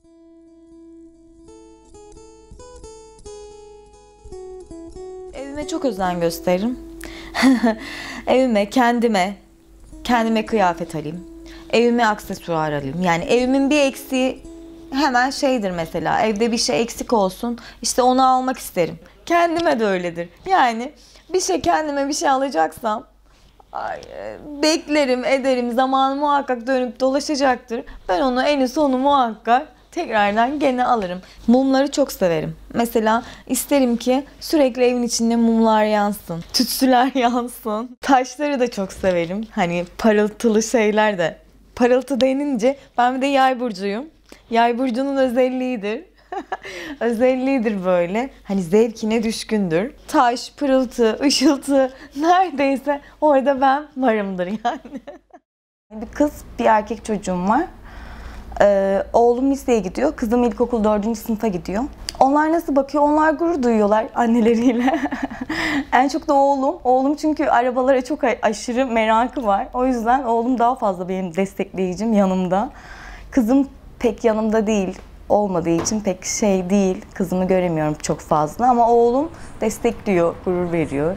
Evime çok özen gösteririm. Evime, kendime kıyafet alayım. Evime aksesuar alayım. Yani evimin bir eksiği hemen şeydir mesela. Evde bir şey eksik olsun. İşte onu almak isterim. Kendime de öyledir. Yani kendime bir şey alacaksam beklerim, ederim. Zaman muhakkak dönüp dolaşacaktır. Ben onu en sonu muhakkak tekrardan gene alırım. Mumları çok severim. Mesela isterim ki sürekli evin içinde mumlar yansın. Tütsüler yansın. Taşları da çok severim. Hani parıltılı şeyler de. Parıltı denince ben bir de yay burcuyum. Yay burcunun özelliğidir. Özelliğidir böyle. Hani zevkine düşkündür. Taş, pırıltı, ışıltı neredeyse orada ben varımdır yani. Bir kız, bir erkek çocuğum var. Oğlum liseye gidiyor. Kızım ilkokul 4. sınıfa gidiyor. Onlar nasıl bakıyor? Onlar gurur duyuyorlar anneleriyle. En çok da oğlum. Oğlum çünkü arabalara çok aşırı merakı var. O yüzden oğlum daha fazla benim destekleyicim, yanımda. Kızım pek yanımda değil. Olmadığı için pek şey değil. Kızımı göremiyorum çok fazla ama oğlum destekliyor, gurur veriyor.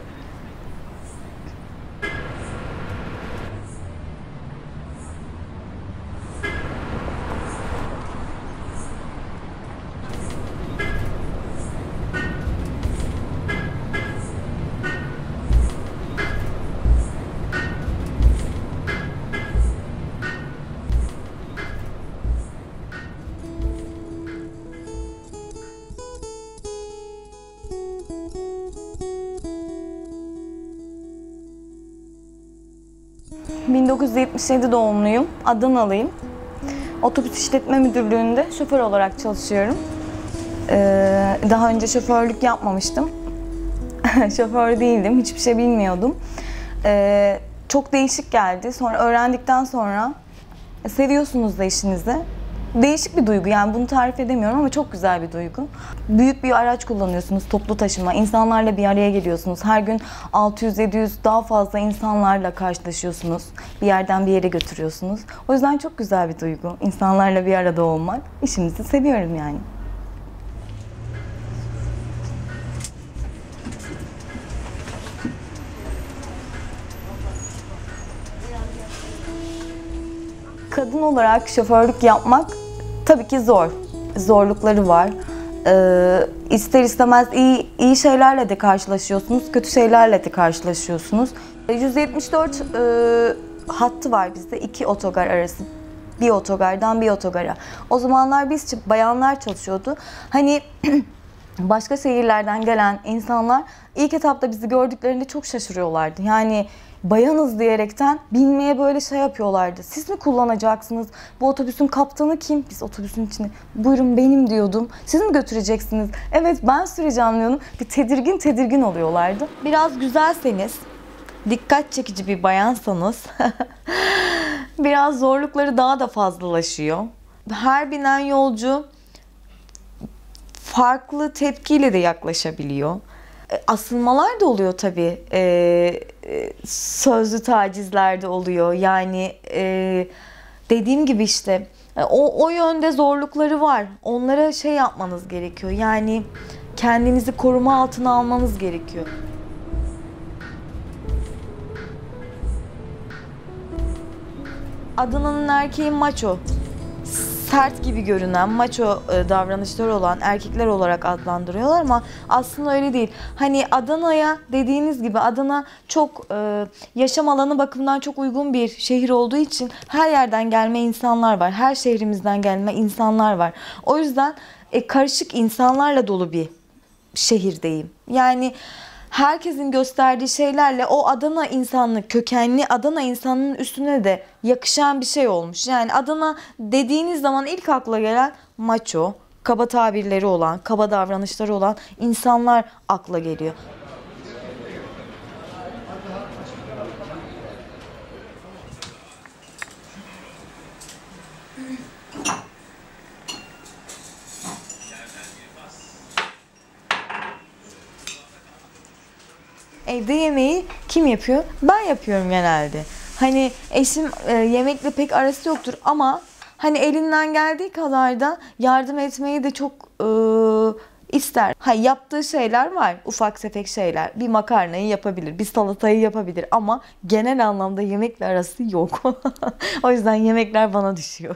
1977 doğumluyum. Adanalıyım. Otobüs işletme müdürlüğünde şoför olarak çalışıyorum. Daha önce şoförlük yapmamıştım. Şoför değildim, hiçbir şey bilmiyordum. Çok değişik geldi. Sonra öğrendikten sonra seviyorsunuz da işinizi. Değişik bir duygu, yani bunu tarif edemiyorum ama çok güzel bir duygu. Büyük bir araç kullanıyorsunuz, toplu taşıma, insanlarla bir araya geliyorsunuz. Her gün 600-700 daha fazla insanlarla karşılaşıyorsunuz. Bir yerden bir yere götürüyorsunuz. O yüzden çok güzel bir duygu, insanlarla bir arada olmak. İşimizi seviyorum yani. Kadın olarak şoförlük yapmak tabii ki zor. Zorlukları var. İster istemez iyi şeylerle de karşılaşıyorsunuz, kötü şeylerle de karşılaşıyorsunuz. 174 hattı var bizde, 2 otogar arası. Bir otogardan bir otogara. O zamanlar biz bayanlar çalışıyordu. Hani başka şehirlerden gelen insanlar ilk etapta bizi gördüklerinde çok şaşırıyorlardı. Yani bayanız diyerekten binmeye böyle şey yapıyorlardı. Siz mi kullanacaksınız? Bu otobüsün kaptanı kim? Biz otobüsün içinde, buyurun benim diyordum. Siz mi götüreceksiniz? Evet ben süreceğim diyordum. Bir tedirgin oluyorlardı. Biraz güzelseniz, dikkat çekici bir bayansanız biraz zorlukları daha da fazlalaşıyor. Her binen yolcu farklı tepkiyle de yaklaşabiliyor. Asılmalar da oluyor tabii. Sözlü tacizler de oluyor. Yani dediğim gibi işte o yönde zorlukları var. Onlara şey yapmanız gerekiyor. Yani kendinizi koruma altına almanız gerekiyor. Adana'nın erkeği maço. Sert gibi görünen, maço davranışları olan erkekler olarak adlandırıyorlar ama aslında öyle değil. Hani Adana'ya dediğiniz gibi Adana çok yaşam alanı bakımından çok uygun bir şehir olduğu için her yerden gelme insanlar var. Her şehrimizden gelme insanlar var. O yüzden karışık insanlarla dolu bir şehirdeyim. Yani herkesin gösterdiği şeylerle o Adana insanlığı, kökenli Adana insanının üstüne de yakışan bir şey olmuş. Yani Adana dediğiniz zaman ilk akla gelen maço, kaba tabirleri olan, kaba davranışları olan insanlar akla geliyor. Evde yemeği kim yapıyor? Ben yapıyorum genelde. Hani eşim yemekle pek arası yoktur ama Hani elinden geldiği kadar da yardım etmeyi de çok ister. Ha, yaptığı şeyler var. Ufak tefek şeyler. Bir makarnayı yapabilir, bir salatayı yapabilir ama genel anlamda yemekle arası yok. O yüzden yemekler bana düşüyor.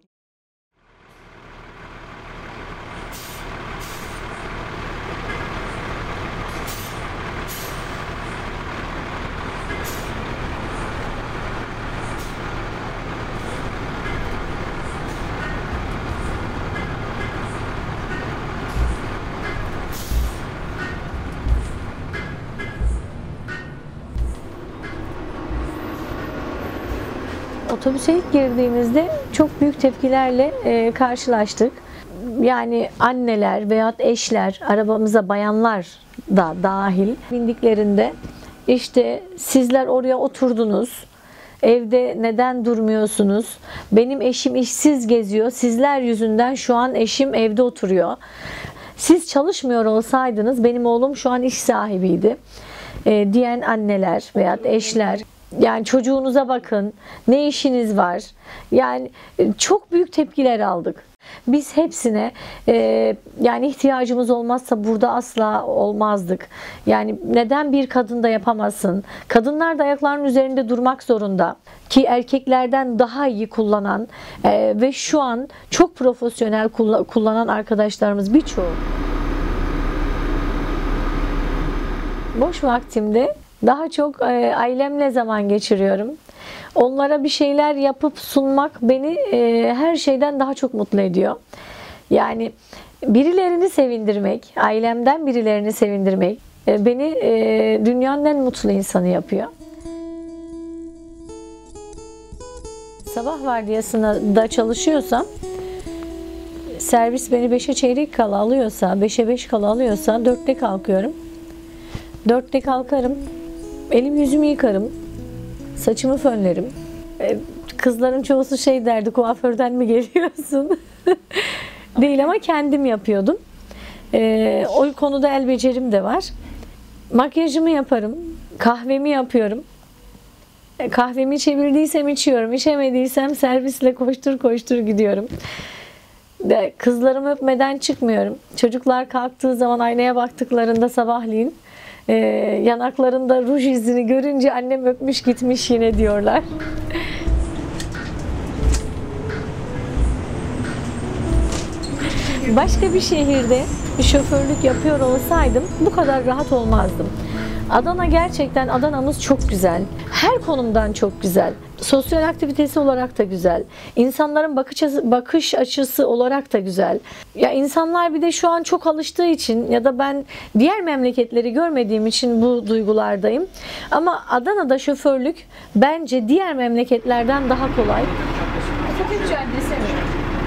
Otobüse ilk girdiğimizde çok büyük tepkilerle karşılaştık. Yani anneler veyahut eşler, arabamıza bayanlar da dahil bindiklerinde işte sizler oraya oturdunuz, evde neden durmuyorsunuz? Benim eşim işsiz geziyor, sizler yüzünden şu an eşim evde oturuyor. Siz çalışmıyor olsaydınız benim oğlum şu an iş sahibiydi diyen anneler veyahut eşler. Yani çocuğunuza bakın, ne işiniz var? Yani çok büyük tepkiler aldık. Biz hepsine yani ihtiyacımız olmazsa burada asla olmazdık. Yani neden bir kadın da yapamasın? Kadınlar da ayaklarının üzerinde durmak zorunda. Ki erkeklerden daha iyi kullanan ve şu an çok profesyonel kullanan arkadaşlarımız birçoğu. Boş vaktimde daha çok ailemle zaman geçiriyorum. Onlara bir şeyler yapıp sunmak beni her şeyden daha çok mutlu ediyor. Yani birilerini sevindirmek, ailemden birilerini sevindirmek beni dünyanın en mutlu insanı yapıyor. Sabah vardiyasında da çalışıyorsam, servis beni 5'e çeyrek kala alıyorsa, 5'e 5 kala alıyorsa 4'te kalkıyorum. 4'te kalkarım. Elim yüzümü yıkarım. Saçımı fönlerim. Kızların çoğusu şey derdi, kuaförden mi geliyorsun? Değil ama kendim yapıyordum. O konuda el becerim de var. Makyajımı yaparım. Kahvemi yapıyorum. Kahvemi içebildiysem içiyorum. İçemediysem servisle koştur koştur gidiyorum. Kızlarımı öpmeden çıkmıyorum. Çocuklar kalktığı zaman aynaya baktıklarında sabahleyin yanaklarında ruj izini görünce annem öpmüş gitmiş yine diyorlar. Başka bir şehirde şoförlük yapıyor olsaydım bu kadar rahat olmazdım. Adana gerçekten, Adana'mız çok güzel. Her konumdan çok güzel. Sosyal aktivitesi olarak da güzel. İnsanların bakış açısı olarak da güzel. Ya insanlar bir de şu an çok alıştığı için ya da ben diğer memleketleri görmediğim için bu duygulardayım. Ama Adana'da şoförlük bence diğer memleketlerden daha kolay. Atatürk Caddesi mi?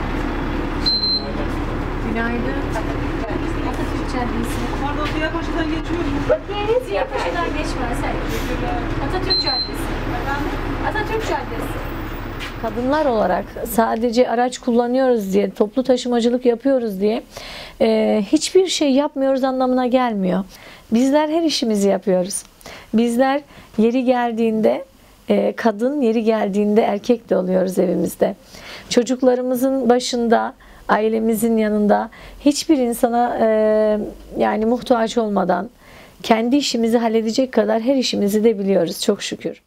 Günaydın. Atatürk Caddesi. Pardon, Ziyapaşa'dan geçiyorum. Ziyapaşa'dan geçmez. Atatürk Caddesi. Atatürk Caddesi. Kadınlar olarak sadece araç kullanıyoruz diye, toplu taşımacılık yapıyoruz diye hiçbir şey yapmıyoruz anlamına gelmiyor. Bizler her işimizi yapıyoruz. Bizler yeri geldiğinde kadın, yeri geldiğinde erkek de oluyoruz evimizde. Çocuklarımızın başında, ailemizin yanında hiçbir insana yani muhtaç olmadan kendi işimizi halledecek kadar her işimizi de biliyoruz çok şükür.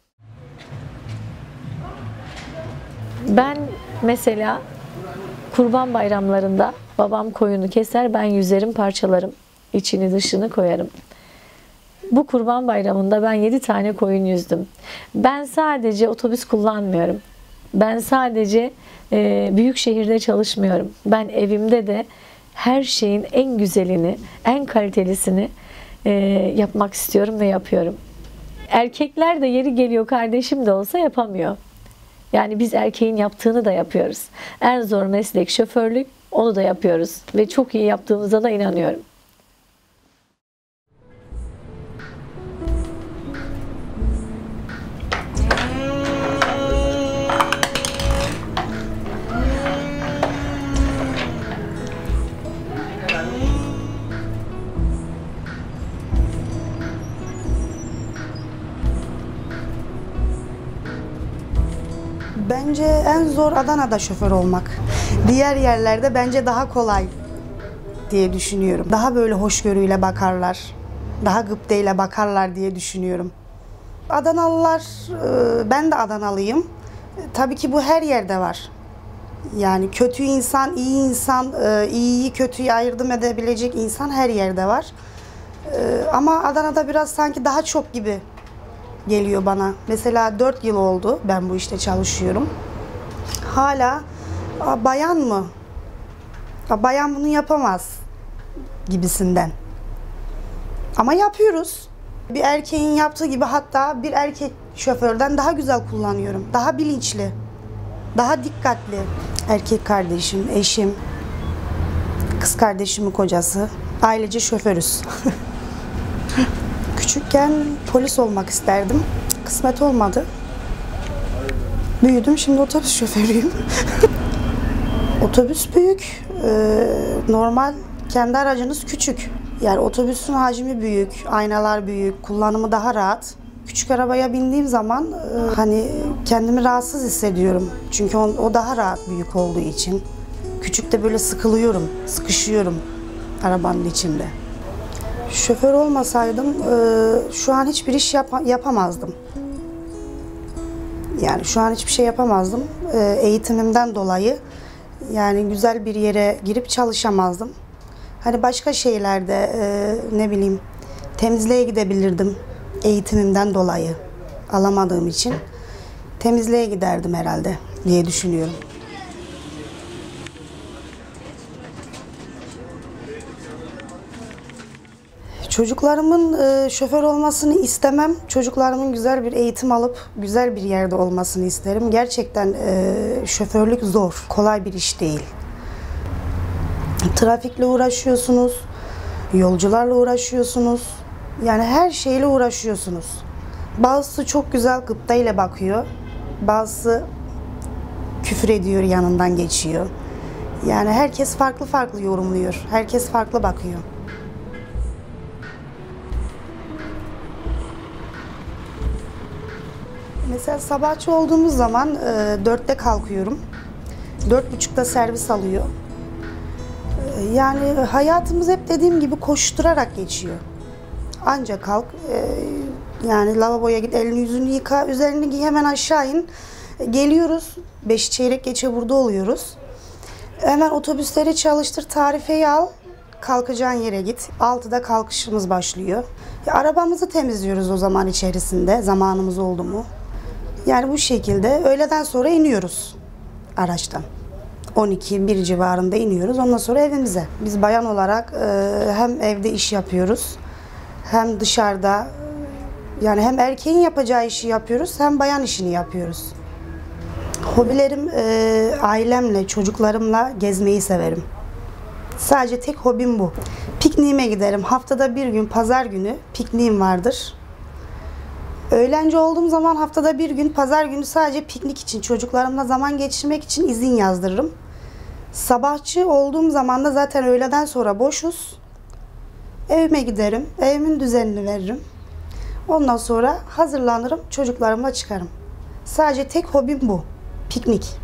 Ben mesela kurban bayramlarında babam koyunu keser, ben yüzerim, parçalarım, içini dışını koyarım. Bu kurban bayramında ben 7 tane koyun yüzdüm. Ben sadece otobüs kullanmıyorum. Ben sadece büyük şehirde çalışmıyorum. Ben evimde de her şeyin en güzelini, en kalitelisini yapmak istiyorum ve yapıyorum. Erkekler de yeri geliyor kardeşim de olsa yapamıyor. Yani biz erkeğin yaptığını da yapıyoruz. En zor meslek şoförlük, onu da yapıyoruz. Ve çok iyi yaptığımıza da inanıyorum. Bence en zor Adana'da şoför olmak. Diğer yerlerde bence daha kolay diye düşünüyorum. Daha böyle hoşgörüyle bakarlar. Daha gıpteyle bakarlar diye düşünüyorum. Adanalılar, ben de Adanalıyım. Tabii ki bu her yerde var. Yani kötü insan, iyi insan, iyiyi kötüyü ayırt edebilecek insan her yerde var. Ama Adana'da biraz sanki daha çok gibi geliyor bana. Mesela 4 yıl oldu ben bu işte çalışıyorum. Hala bayan mı? Bayan bunu yapamaz gibisinden. Ama yapıyoruz. Bir erkeğin yaptığı gibi, hatta bir erkek şoförden daha güzel kullanıyorum. Daha bilinçli, daha dikkatli. Erkek kardeşim, eşim, kız kardeşimin kocası, ailece şoförüz. Küçükken polis olmak isterdim. Kısmet olmadı. Büyüdüm, şimdi otobüs şoförüyüm. Otobüs büyük. Normal kendi aracınız küçük. Yani otobüsün hacmi büyük, aynalar büyük, kullanımı daha rahat. Küçük arabaya bindiğim zaman hani kendimi rahatsız hissediyorum. Çünkü o daha rahat büyük olduğu için. Küçükte böyle sıkılıyorum, sıkışıyorum arabanın içinde. Şoför olmasaydım şu an hiçbir iş yapamazdım. Yani şu an hiçbir şey yapamazdım. Eğitimimden dolayı yani güzel bir yere girip çalışamazdım. Hani başka şeylerde ne bileyim temizliğe gidebilirdim. Eğitimimden dolayı alamadığım için temizliğe giderdim herhalde diye düşünüyorum. Çocuklarımın şoför olmasını istemem. Çocuklarımın güzel bir eğitim alıp güzel bir yerde olmasını isterim. Gerçekten şoförlük zor, kolay bir iş değil. Trafikle uğraşıyorsunuz, yolcularla uğraşıyorsunuz. Yani her şeyle uğraşıyorsunuz. Bazısı çok güzel gıptayla bakıyor. Bazısı küfür ediyor, yanından geçiyor. Yani herkes farklı farklı yorumluyor. Herkes farklı bakıyor. Mesela sabahçı olduğumuz zaman 4'te kalkıyorum. 4.30'da servis alıyor. Yani hayatımız hep dediğim gibi koşturarak geçiyor. Anca kalk, yani lavaboya git, elini yüzünü yıka, üzerini giy, hemen aşağı in. Geliyoruz, 5 çeyrek geçe burada oluyoruz. Hemen otobüsleri çalıştır, tarifeyi al, kalkacağın yere git. 6'da kalkışımız başlıyor. Arabamızı temizliyoruz o zaman içerisinde, zamanımız oldu mu. Yani bu şekilde öğleden sonra iniyoruz araçtan. 12-1 civarında iniyoruz. Ondan sonra evimize. Biz bayan olarak hem evde iş yapıyoruz, hem dışarıda, yani hem erkeğin yapacağı işi yapıyoruz, hem bayan işini yapıyoruz. Hobilerim ailemle, çocuklarımla gezmeyi severim. Sadece tek hobim bu. Pikniğime giderim. Haftada bir gün, pazar günü pikniğim vardır. Öğlenci olduğum zaman haftada bir gün, pazar günü sadece piknik için, çocuklarımla zaman geçirmek için izin yazdırırım. Sabahçı olduğum zaman da zaten öğleden sonra boşuz. Evime giderim, evimin düzenini veririm. Ondan sonra hazırlanırım, çocuklarımla çıkarım. Sadece tek hobim bu, piknik.